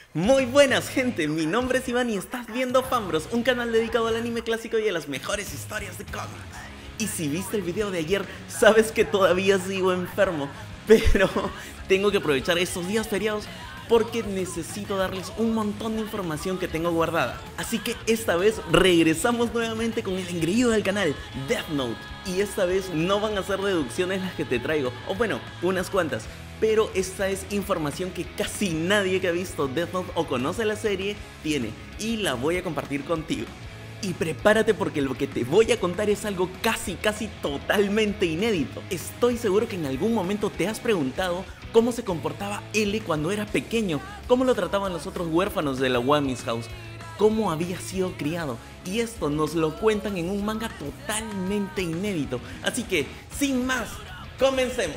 Muy buenas gente, mi nombre es Iván y estás viendo Fanbros, un canal dedicado al anime clásico y a las mejores historias de cómics. Y si viste el video de ayer, sabes que todavía sigo enfermo, pero tengo que aprovechar estos días feriados porque necesito darles un montón de información que tengo guardada. Así que esta vez regresamos nuevamente con el engreído del canal, Death Note. Y esta vez no van a ser deducciones las que te traigo, o bueno, unas cuantas. Pero esta es información que casi nadie que ha visto Death Note o conoce la serie tiene, y la voy a compartir contigo. Y prepárate porque lo que te voy a contar es algo casi totalmente inédito. Estoy seguro que en algún momento te has preguntado cómo se comportaba L cuando era pequeño, cómo lo trataban los otros huérfanos de la Wami's House, cómo había sido criado, y esto nos lo cuentan en un manga totalmente inédito. Así que, sin más, comencemos.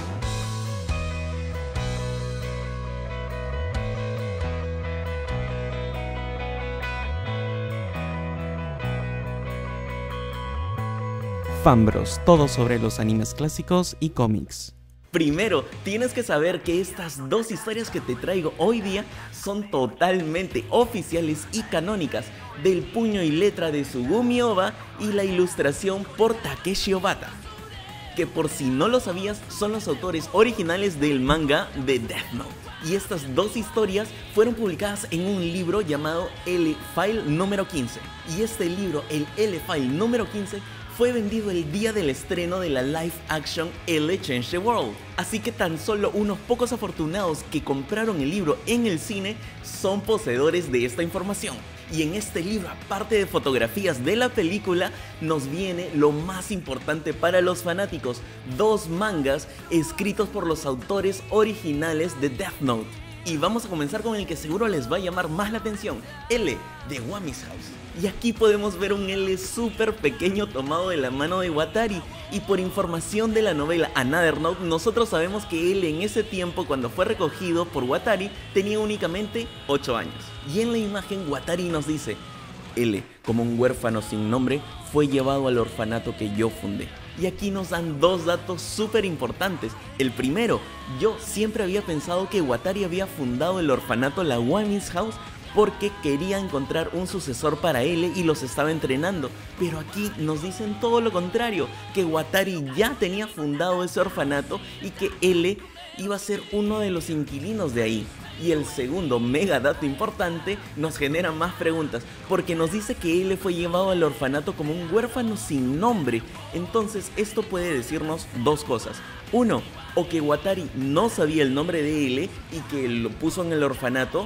Fanbros, todo sobre los animes clásicos y cómics. Primero, tienes que saber que estas dos historias que te traigo hoy día son totalmente oficiales y canónicas, del puño y letra de Tsugumi Ohba y la ilustración por Takeshi Obata, que por si no lo sabías son los autores originales del manga de Death Note. Y estas dos historias fueron publicadas en un libro llamado L-File número 15. Y este libro, el L-File número 15, fue vendido el día del estreno de la live action L Change the World. Así que tan solo unos pocos afortunados que compraron el libro en el cine son poseedores de esta información. Y en este libro, aparte de fotografías de la película, nos viene lo más importante para los fanáticos: dos mangas escritos por los autores originales de Death Note. Y vamos a comenzar con el que seguro les va a llamar más la atención, L de Wami's House. Y aquí podemos ver un L súper pequeño tomado de la mano de Watari. Y por información de la novela Another Note, nosotros sabemos que L en ese tiempo, cuando fue recogido por Watari, tenía únicamente 8 años. Y en la imagen Watari nos dice: L, como un huérfano sin nombre, fue llevado al orfanato que yo fundé. Y aquí nos dan dos datos súper importantes. El primero, yo siempre había pensado que Watari había fundado el orfanato La Wami's House porque quería encontrar un sucesor para L y los estaba entrenando. Pero aquí nos dicen todo lo contrario, que Watari ya tenía fundado ese orfanato y que L iba a ser uno de los inquilinos de ahí. Y el segundo mega dato importante nos genera más preguntas, porque nos dice que L fue llevado al orfanato como un huérfano sin nombre. Entonces esto puede decirnos dos cosas. Uno, o que Watari no sabía el nombre de L y que lo puso en el orfanato,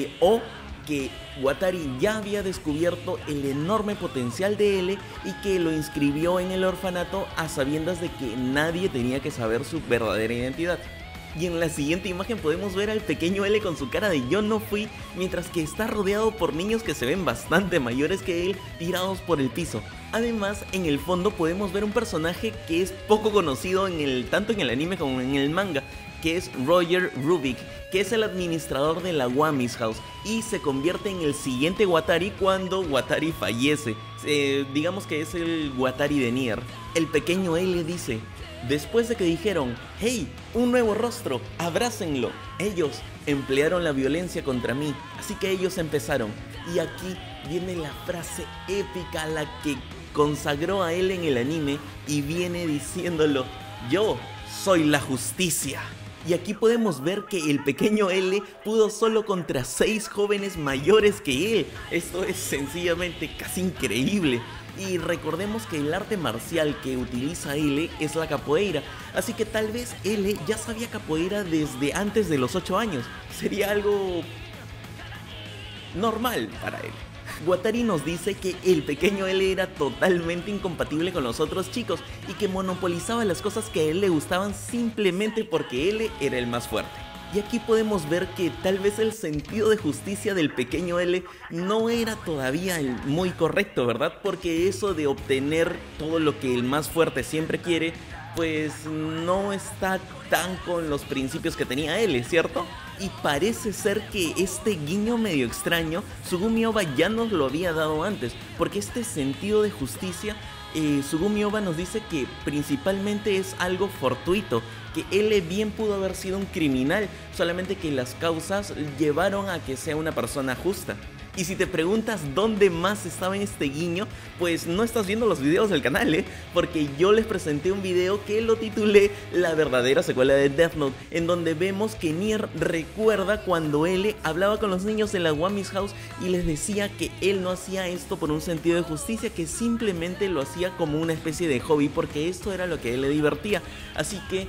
o que Watari ya había descubierto el enorme potencial de L y que lo inscribió en el orfanato a sabiendas de que nadie tenía que saber su verdadera identidad. Y en la siguiente imagen podemos ver al pequeño L con su cara de yo no fui, mientras que está rodeado por niños que se ven bastante mayores que él, tirados por el piso. Además, en el fondo podemos ver un personaje que es poco conocido tanto en el anime como en el manga, que es Roger Rubik, que es el administrador de la Wami's House y se convierte en el siguiente Watari cuando Watari fallece. Digamos que es el Watari de Nier. El pequeño L dice: después de que dijeron, hey, un nuevo rostro, abrácenlo, ellos emplearon la violencia contra mí, así que ellos empezaron. Y aquí viene la frase épica, la que consagró a él en el anime, y viene diciéndolo: yo soy la justicia. Y aquí podemos ver que el pequeño L pudo solo contra 6 jóvenes mayores que él. Esto es sencillamente casi increíble. Y recordemos que el arte marcial que utiliza L es la capoeira, así que tal vez L ya sabía capoeira desde antes de los 8 años. Sería algo normal para él. Watari nos dice que el pequeño L era totalmente incompatible con los otros chicos y que monopolizaba las cosas que a él le gustaban simplemente porque L era el más fuerte. Y aquí podemos ver que tal vez el sentido de justicia del pequeño L no era todavía el muy correcto, ¿verdad? Porque eso de obtener todo lo que el más fuerte siempre quiere, pues no está tan con los principios que tenía L, ¿cierto? Y parece ser que este guiño medio extraño Tsugumi Ohba ya nos lo había dado antes, porque este sentido de justicia Tsugumi Ohba nos dice que principalmente es algo fortuito, que L bien pudo haber sido un criminal, solamente que las causas llevaron a que sea una persona justa. Y si te preguntas dónde más estaba en este guiño, pues no estás viendo los videos del canal, porque yo les presenté un video que lo titulé La verdadera secuela de Death Note, en donde vemos que Nier recuerda cuando L hablaba con los niños en la Wami's House y les decía que él no hacía esto por un sentido de justicia, que simplemente lo hacía como una especie de hobby, porque esto era lo que a él le divertía. Así que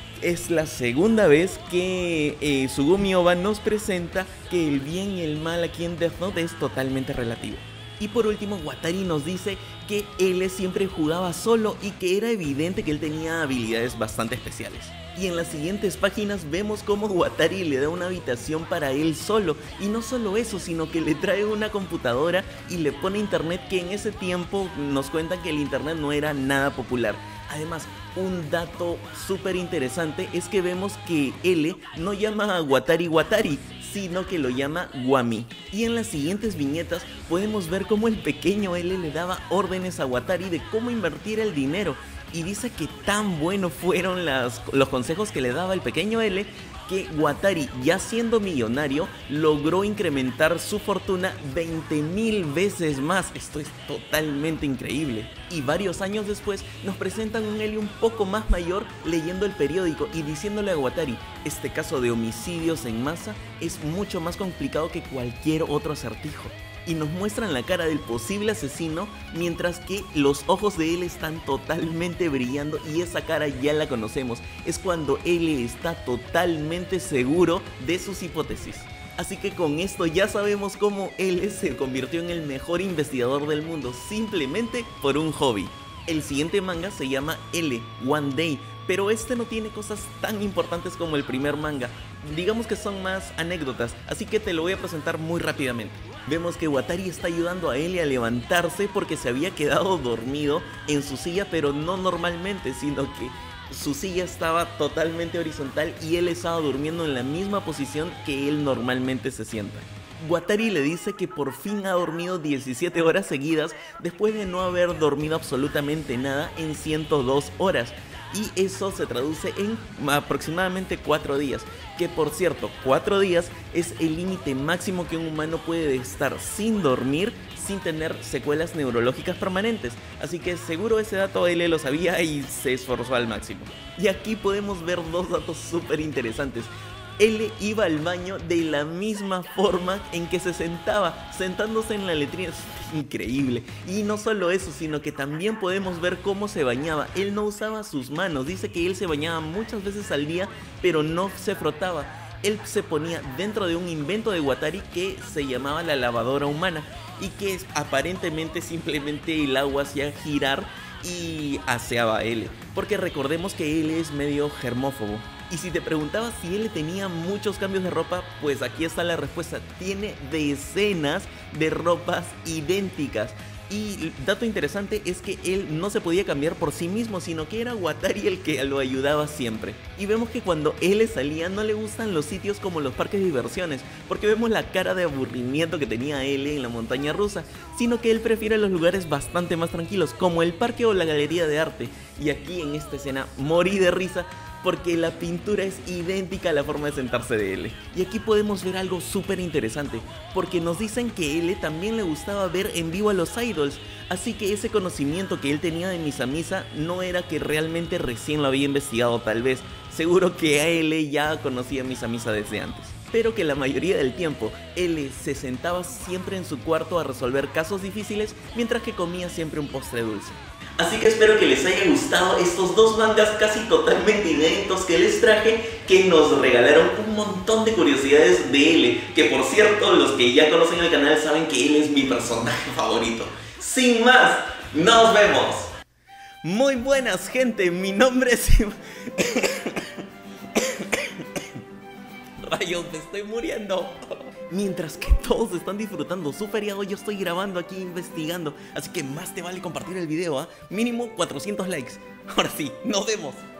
es la segunda vez que Tsugumi Ohba nos presenta que el bien y el mal aquí en Death Note es totalmente relativo. Y por último, Watari nos dice que él siempre jugaba solo y que era evidente que él tenía habilidades bastante especiales. Y en las siguientes páginas vemos cómo Watari le da una habitación para él solo. Y no solo eso, sino que le trae una computadora y le pone internet, que en ese tiempo nos cuentan que el internet no era nada popular. Además, un dato súper interesante es que vemos que L no llama a Watari Watari, sino que lo llama Wami. Y en las siguientes viñetas podemos ver cómo el pequeño L le daba órdenes a Watari de cómo invertir el dinero. Y dice que tan buenos fueron los consejos que le daba el pequeño L, que Watari, ya siendo millonario, logró incrementar su fortuna 20.000 veces más. Esto es totalmente increíble. Y varios años después nos presentan un L un poco más mayor leyendo el periódico y diciéndole a Watari: este caso de homicidios en masa es mucho más complicado que cualquier otro acertijo. Y nos muestran la cara del posible asesino, mientras que los ojos de él están totalmente brillando, y esa cara ya la conocemos. Es cuando él está totalmente seguro de sus hipótesis. Así que con esto ya sabemos cómo él se convirtió en el mejor investigador del mundo, simplemente por un hobby. El siguiente manga se llama L, One Day, pero este no tiene cosas tan importantes como el primer manga. Digamos que son más anécdotas, así que te lo voy a presentar muy rápidamente. Vemos que Watari está ayudando a L a levantarse porque se había quedado dormido en su silla, pero no normalmente, sino que su silla estaba totalmente horizontal y él estaba durmiendo en la misma posición que él normalmente se sienta. Watari le dice que por fin ha dormido 17 horas seguidas después de no haber dormido absolutamente nada en 102 horas. Y eso se traduce en aproximadamente 4 días, que por cierto, 4 días es el límite máximo que un humano puede estar sin dormir, sin tener secuelas neurológicas permanentes. Así que seguro ese dato él lo sabía y se esforzó al máximo. Y aquí podemos ver dos datos súper interesantes. L iba al baño de la misma forma en que se sentaba, sentándose en la letrina. Es increíble. Y no solo eso, sino que también podemos ver cómo se bañaba. Él no usaba sus manos. Dice que él se bañaba muchas veces al día, pero no se frotaba. Él se ponía dentro de un invento de Watari que se llamaba la lavadora humana, y que aparentemente simplemente el agua hacía girar y aseaba a L, porque recordemos que él es medio germófobo. Y si te preguntabas si él tenía muchos cambios de ropa, pues aquí está la respuesta: tiene decenas de ropas idénticas. Y dato interesante es que él no se podía cambiar por sí mismo, sino que era Watari el que lo ayudaba siempre. Y vemos que cuando él salía no le gustan los sitios como los parques de diversiones, porque vemos la cara de aburrimiento que tenía él en la montaña rusa, sino que él prefiere los lugares bastante más tranquilos, como el parque o la galería de arte. Y aquí en esta escena morí de risa, porque la pintura es idéntica a la forma de sentarse de L. Y aquí podemos ver algo súper interesante, porque nos dicen que L también le gustaba ver en vivo a los idols, así que ese conocimiento que él tenía de Misa Misa no era que realmente recién lo había investigado tal vez, seguro que a L ya conocía Misa Misa desde antes. Pero que la mayoría del tiempo L se sentaba siempre en su cuarto a resolver casos difíciles, mientras que comía siempre un postre dulce. Así que espero que les haya gustado estos dos mangas casi totalmente inéditos que les traje, que nos regalaron un montón de curiosidades de L, que por cierto, los que ya conocen el canal saben que él es mi personaje favorito. Sin más, nos vemos. Muy buenas, gente, mi nombre es... Rayos, me estoy muriendo. Mientras que todos están disfrutando su feriado, yo estoy grabando aquí, investigando. Así que más te vale compartir el video, ¿ah? Mínimo 400 likes. Ahora sí, nos vemos.